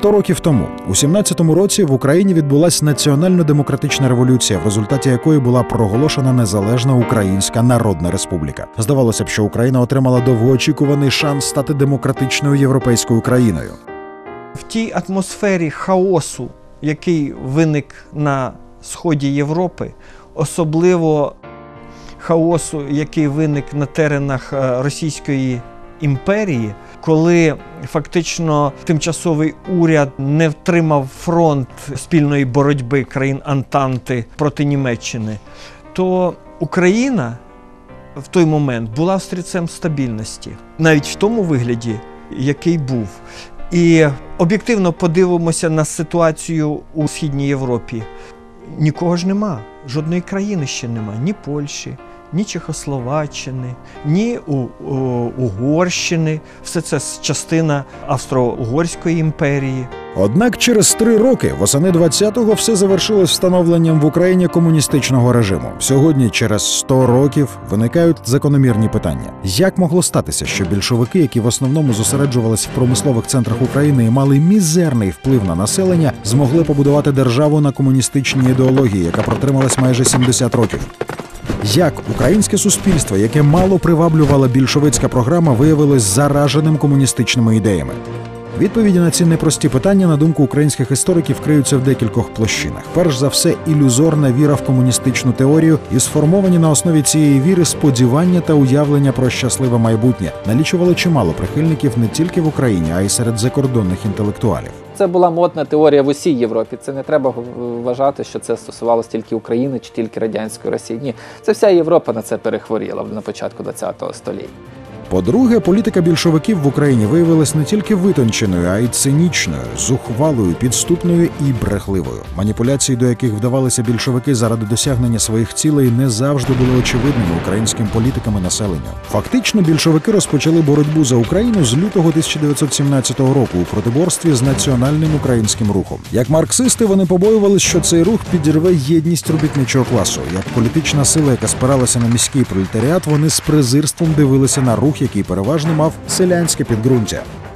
100 років тому, у 17-му році, в Україні відбулася національно-демократична революція, в результаті якої була проголошена незалежна Українська Народна Республіка. Здавалося б, що Україна отримала довгоочікуваний шанс стати демократичною європейською країною. В тій атмосфері хаосу, який виник на сході Європи, особливо хаосу, який виник на теренах Російської імперії, коли фактично тимчасовий уряд не втримав фронт спільної боротьби країн Антанти проти Німеччини, то Україна в той момент була острівцем стабільності, навіть в тому вигляді, який був. І об'єктивно подивимося на ситуацію у Східній Європі. Нікого ж нема, жодної країни ще нема, ні Польщі, ні Чехословаччини, ні Угорщини. Все це частина Австро-Угорської імперії. Однак через 3 роки, восени 20-го, все завершилось встановленням в Україні комуністичного режиму. Сьогодні, через 100 років, виникають закономірні питання. Як могло статися, що більшовики, які в основному зосереджувалися в промислових центрах України і мали мізерний вплив на населення, змогли побудувати державу на комуністичній ідеології, яка протрималась майже 70 років? Як українське суспільство, яке мало приваблювала більшовицька програма, виявилось зараженим комуністичними ідеями? Відповіді на ці непрості питання, на думку українських істориків, криються в декількох площинах. Перш за все, ілюзорна віра в комуністичну теорію і сформовані на основі цієї віри сподівання та уявлення про щасливе майбутнє налічували чимало прихильників не тільки в Україні, а й серед закордонних інтелектуалів. Це була модна теорія в усій Європі. Це не треба вважати, що це стосувалося тільки України чи тільки радянської Росії. Ні, це вся Європа на це перехворіла на початку ХХ століття. По-друге, політика більшовиків в Україні виявилась не тільки витонченою, а й цинічною, зухвалою, підступною і брехливою. Маніпуляції, до яких вдавалися більшовики заради досягнення своїх цілей, не завжди були очевидними українським політикам і населенню. Фактично, більшовики розпочали боротьбу за Україну з лютого 1917 року у протиборстві з національним українським рухом. Як марксисти, вони побоювалися, що цей рух підірве єдність робітничого класу. Як політична сила, яка спиралася на міський пролетаріат, вони з презирством дивилися на рух, який переважно мав селянське підґрунтя.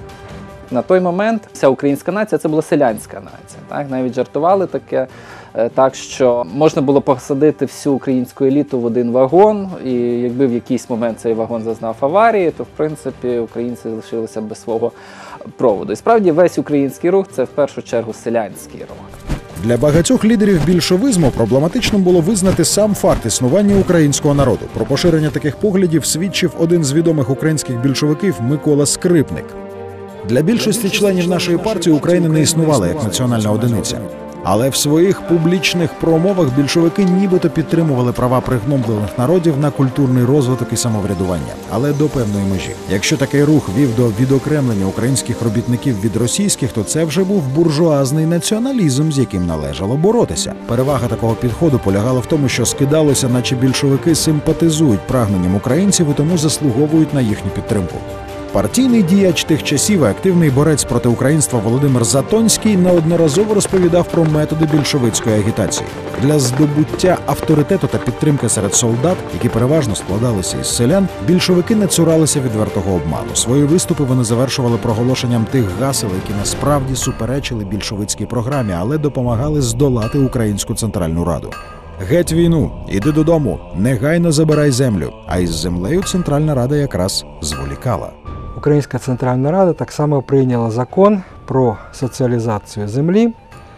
На той момент вся українська нація – це була селянська нація. Так? Навіть жартували таке, так що можна було посадити всю українську еліту в один вагон, і якби в якийсь момент цей вагон зазнав аварії, то в принципі українці лишилися без свого проводу. І справді весь український рух – це в першу чергу селянський рух. Для багатьох лідерів більшовизму проблематичним було визнати сам факт існування українського народу. Про поширення таких поглядів свідчив один з відомих українських більшовиків Микола Скрипник. Для більшості членів нашої партії Україна не існувала як національна одиниця. Але в своїх публічних промовах більшовики нібито підтримували права пригноблених народів на культурний розвиток і самоврядування, але до певної межі. Якщо такий рух вів до відокремлення українських робітників від російських, то це вже був буржуазний націоналізм, з яким належало боротися. Перевага такого підходу полягала в тому, що скидалося, наче більшовики симпатизують прагненням українців і тому заслуговують на їхню підтримку. Партійний діяч тих часів і активний борець проти українства Володимир Затонський неодноразово розповідав про методи більшовицької агітації. Для здобуття авторитету та підтримки серед солдат, які переважно складалися із селян, більшовики не цуралися відвертого обману. Свої виступи вони завершували проголошенням тих гасел, які насправді суперечили більшовицькій програмі, але допомагали здолати Українську Центральну Раду. «Геть війну, іди додому, негайно забирай землю». А із землею Центральна Рада якраз зволікала. Українська Центральна Рада так само прийняла закон про соціалізацію землі,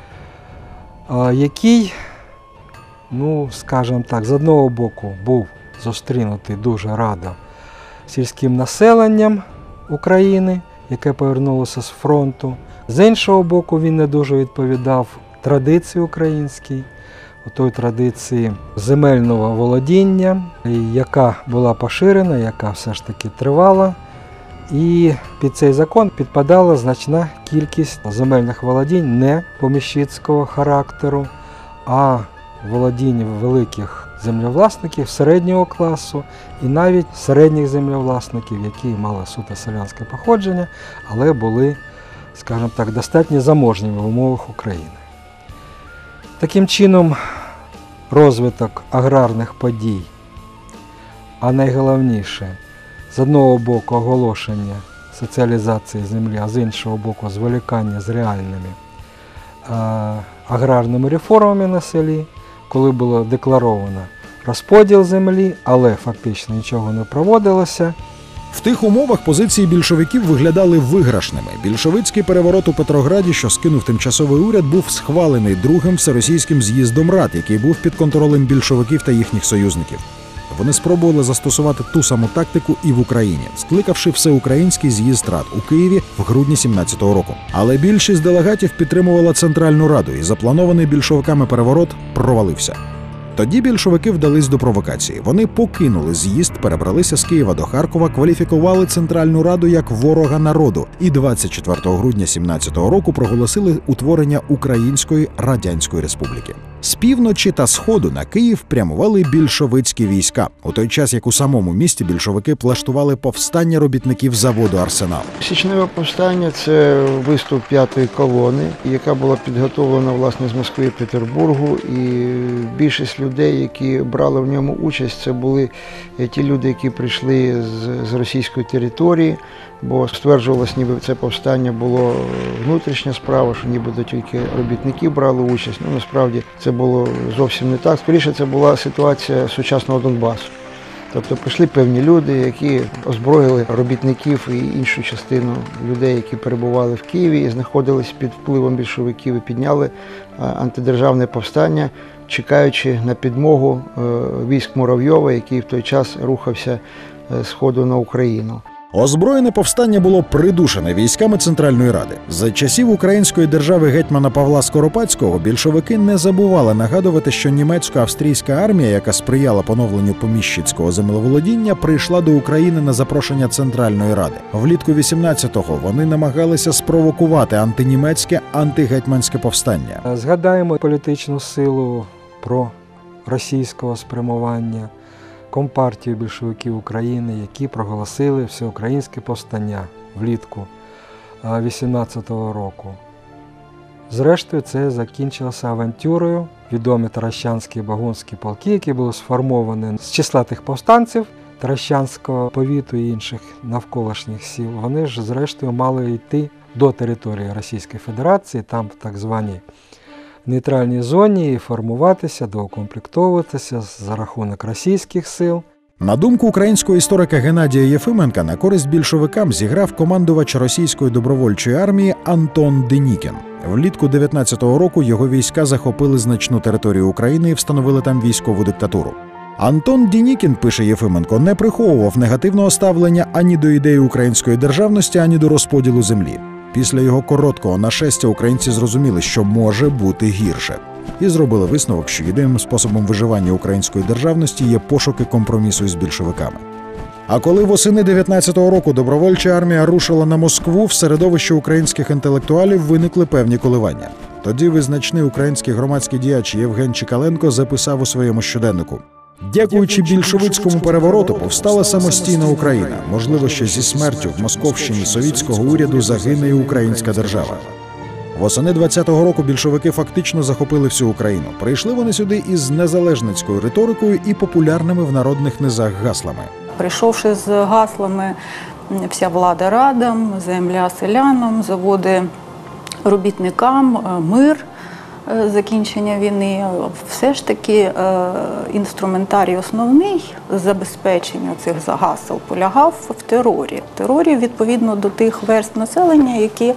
який, скажімо так, з одного боку був зустрінутий дуже радо сільським населенням України, яке повернулося з фронту. З іншого боку, він не дуже відповідав традиції українській, той традиції земельного володіння, яка була поширена, яка все ж таки тривала. І під цей закон підпадала значна кількість земельних володінь не поміщицького характеру, а володінь великих землевласників середнього класу і навіть середніх землевласників, які мали суто селянське походження, але були, скажімо так, достатньо заможніми в умовах України. Таким чином, розвиток аграрних подій, а найголовніше, з одного боку оголошення соціалізації землі, а з іншого боку зволікання з реальними аграрними реформами на селі, коли було декларовано розподіл землі, але фактично нічого не проводилося. В тих умовах позиції більшовиків виглядали виграшними. Більшовицький переворот у Петрограді, що скинув тимчасовий уряд, був схвалений другим всеросійським з'їздом рад, який був під контролем більшовиків та їхніх союзників. Вони спробували застосувати ту саму тактику і в Україні, скликавши всеукраїнський з'їзд рад у Києві в грудні 17-го року. Але більшість делегатів підтримувала Центральну Раду, і запланований більшовиками переворот провалився. Тоді більшовики вдались до провокації. Вони покинули з'їзд, перебралися з Києва до Харкова, кваліфікували Центральну Раду як ворога народу і 24 грудня 17-го року проголосили утворення Української Радянської Республіки. З півночі та сходу на Київ прямували більшовицькі війська, у той час як у самому місті більшовики влаштували повстання робітників заводу «Арсенал». Січневе повстання – це виступ 5-ї колони, яка була підготовлена, власне, з Москви і Петербургу, і більшість людей, які брали в ньому участь, це були ті люди, які прийшли з російської території, бо стверджувалось, ніби це повстання було внутрішня справа, що нібито тільки робітники брали участь. Ну, насправді, це було зовсім не так. Скоріше, це була ситуація сучасного Донбасу. Тобто прийшли певні люди, які озброїли робітників і іншу частину людей, які перебували в Києві і знаходились під впливом більшовиків і підняли антидержавне повстання, чекаючи на підмогу військ Муравйова, який в той час рухався з сходу на Україну. Озброєне повстання було придушене військами Центральної Ради. За часів української держави гетьмана Павла Скоропадського більшовики не забували нагадувати, що німецько-австрійська армія, яка сприяла поновленню поміщицького землеволодіння, прийшла до України на запрошення Центральної Ради. Влітку 18-го вони намагалися спровокувати антинімецьке, антигетьманське повстання. Згадаємо політичну силу проросійського спрямування, Компартію більшовиків України, які проголосили всеукраїнське повстання влітку 18-го року. Зрештою, це закінчилося авантюрою. Відомі Таращанські і Багунські полки, які були сформовані з числа тих повстанців Таращанського повіту і інших навколишніх сіл, вони ж зрештою мали йти до території Російської Федерації, там в так званій нейтральній зоні і формуватися, доукомплектовуватися за рахунок російських сил. На думку українського історика Геннадія Єфименка, на користь більшовикам зіграв командувач російської добровольчої армії Антон Денікін. Влітку 19-го року його війська захопили значну територію України і встановили там військову диктатуру. Антон Денікін, пише Єфименко, не приховував негативного ставлення ані до ідеї української державності, ані до розподілу землі. Після його короткого нашестя українці зрозуміли, що може бути гірше. І зробили висновок, що єдиним способом виживання української державності є пошуки компромісу із більшовиками. А коли восени 19-го року добровольча армія рушила на Москву, в середовищі українських інтелектуалів виникли певні коливання. Тоді визначний український громадський діяч Євген Чекаленко записав у своєму щоденнику: «Дякуючи більшовицькому перевороту повстала самостійна Україна. Можливо, що зі смертю в Московщині совітського уряду загине і українська держава». Восени 20-го року більшовики фактично захопили всю Україну. Прийшли вони сюди із незалежницькою риторикою і популярними в народних низах гаслами. Прийшовши з гаслами «Вся влада радам», «Земля селянам», «Заводи робітникам», «Мир», закінчення війни, все ж таки інструментарій основний забезпечення цих гасел полягав в терорі. Терорі відповідно до тих верств населення, які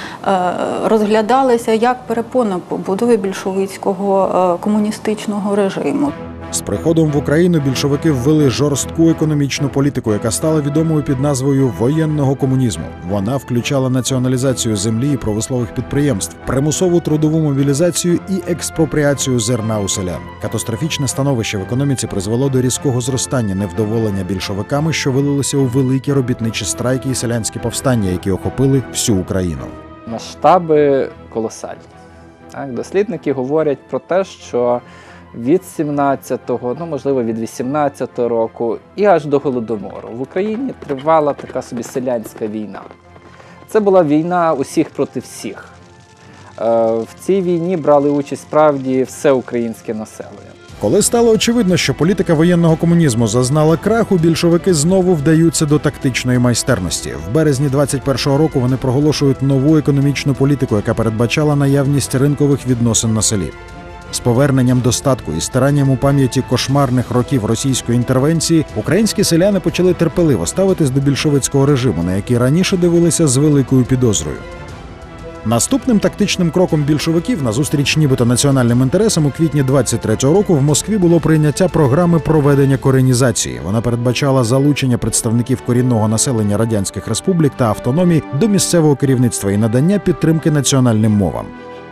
розглядалися як перепона побудови більшовицького комуністичного режиму. З приходом в Україну більшовики ввели жорстку економічну політику, яка стала відомою під назвою воєнного комунізму. Вона включала націоналізацію землі і промислових підприємств, примусову трудову мобілізацію і експропріацію зерна у селян. Катастрофічне становище в економіці призвело до різкого зростання невдоволення більшовиками, що вилилося у великі робітничі страйки і селянські повстання, які охопили всю Україну. Масштаби колосальні. Дослідники говорять про те, що від 17-го, можливо, від 18-го року і аж до Голодомору в Україні тривала така собі селянська війна. Це була війна усіх проти всіх. В цій війні брали участь справді все українське населення. Коли стало очевидно, що політика воєнного комунізму зазнала краху, більшовики знову вдаються до тактичної майстерності. В березні 21-го року вони проголошують нову економічну політику, яка передбачала наявність ринкових відносин на селі. З поверненням достатку і старанням у пам'яті кошмарних років російської інтервенції українські селяни почали терпеливо ставитись до більшовицького режиму, на який раніше дивилися з великою підозрою. Наступним тактичним кроком більшовиків назустріч нібито національним інтересам у квітні 23-го року в Москві було прийняття програми проведення коренізації. Вона передбачала залучення представників корінного населення радянських республік та автономій до місцевого керівництва і надання підтримки національним мовам.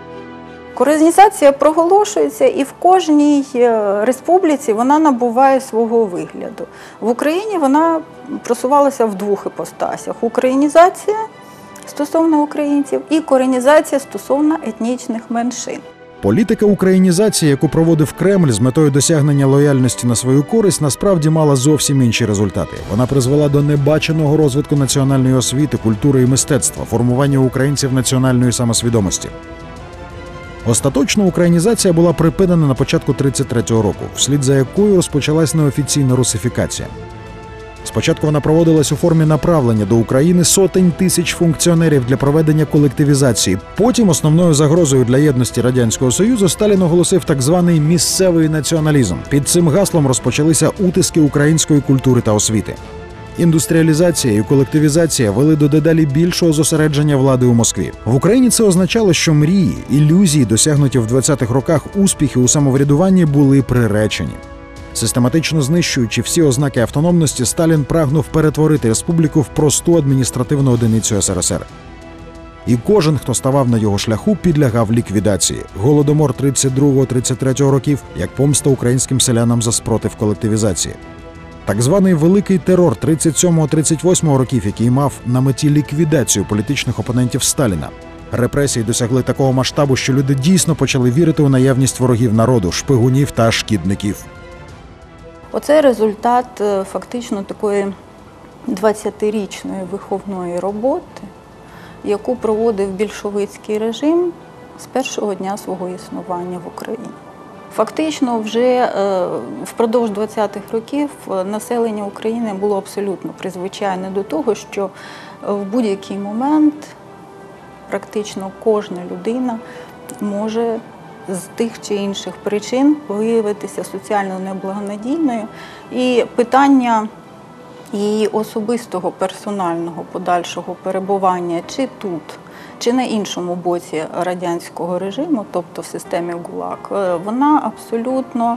Коренізація проголошується, і в кожній республіці вона набуває свого вигляду. В Україні вона просувалася в двох іпостасях: українізація стосовно українців і коренізація стосовно етнічних меншин. Політика українізації, яку проводив Кремль з метою досягнення лояльності на свою користь, насправді мала зовсім інші результати. Вона призвела до небаченого розвитку національної освіти, культури і мистецтва, формування українців національної самосвідомості. Остаточно українізація була припинена на початку 33-го року, вслід за якою розпочалась неофіційна русифікація. Спочатку вона проводилась у формі направлення до України сотень тисяч функціонерів для проведення колективізації. Потім основною загрозою для єдності Радянського Союзу Сталін оголосив так званий місцевий націоналізм. Під цим гаслом розпочалися утиски української культури та освіти. Індустріалізація і колективізація вели до дедалі більшого зосередження влади у Москві. В Україні це означало, що мрії, ілюзії, досягнуті в 20-х роках успіхи у самоврядуванні, були приречені. Систематично знищуючи всі ознаки автономності, Сталін прагнув перетворити республіку в просту адміністративну одиницю СРСР. І кожен, хто ставав на його шляху, підлягав ліквідації. Голодомор 32-33 років, як помста українським селянам за спротив колективізації. Так званий Великий терор 37-38 років, який мав на меті ліквідацію політичних опонентів Сталіна. Репресії досягли такого масштабу, що люди дійсно почали вірити у наявність ворогів народу, шпигунів та шкідників. Оце результат фактично такої 20-річної виховної роботи, яку проводив більшовицький режим з першого дня свого існування в Україні. Фактично вже впродовж 20-х років населення України було абсолютно призвичайне до того, що в будь-який момент практично кожна людина може з тих чи інших причин виявитися соціально неблагонадійною. І питання її особистого, персонального, подальшого перебування чи тут, чи на іншому боці радянського режиму, тобто в системі ГУЛАГ, вона абсолютно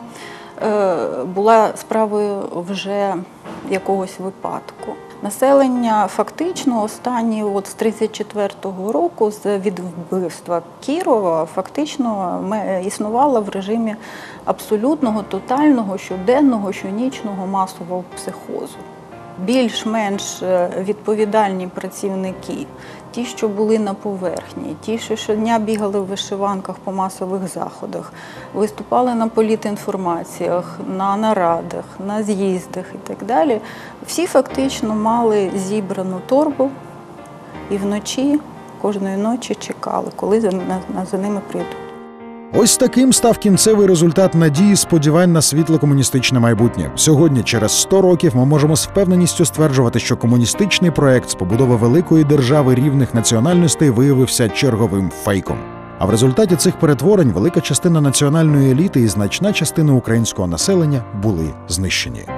була справою вже якогось випадку. Населення фактично останні з 34-го року, від вбивства Кірова, фактично існувало в режимі абсолютного, тотального, щоденного, щонічного масового психозу. Більш-менш відповідальні працівники, ті, що були на поверхні, ті, що щодня бігали в вишиванках по масових заходах, виступали на політінформаціях, на нарадах, на з'їздах і так далі, всі фактично мали зібрану торбу і вночі, кожної ночі чекали, коли за ними прийдуть. Ось таким став кінцевий результат надії, сподівань на світле комуністичне майбутнє. Сьогодні, через 100 років, ми можемо з впевненістю стверджувати, що комуністичний проект з побудови великої держави рівних національностей виявився черговим фейком. А в результаті цих перетворень велика частина національної еліти і значна частина українського населення були знищені.